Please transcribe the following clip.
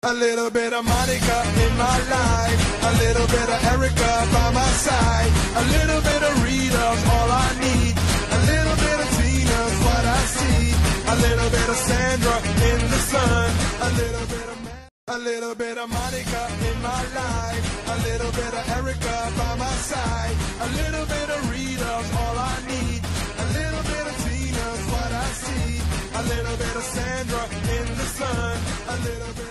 A little bit of Monica in my life, a little bit of Erica by my side, a little bit of Rita's all I need, a little bit of Tina's what I see, a little bit of Sandra in the sun, a little bit of Monica in my life, a little bit of Erica by my side, a little bit of Rita's all I need, a little bit of Tina's what I see, a little bit of Sandra in the sun, a little bit